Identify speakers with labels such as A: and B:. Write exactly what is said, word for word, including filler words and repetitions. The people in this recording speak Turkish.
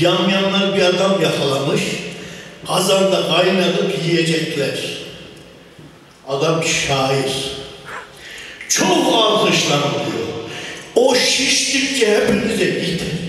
A: Yamyamlar bir adam yakalamış, kazanda kaynatıp yiyecekler. Adam şair. Çok alkışlanıyor. O şiştikçe hepinize gider.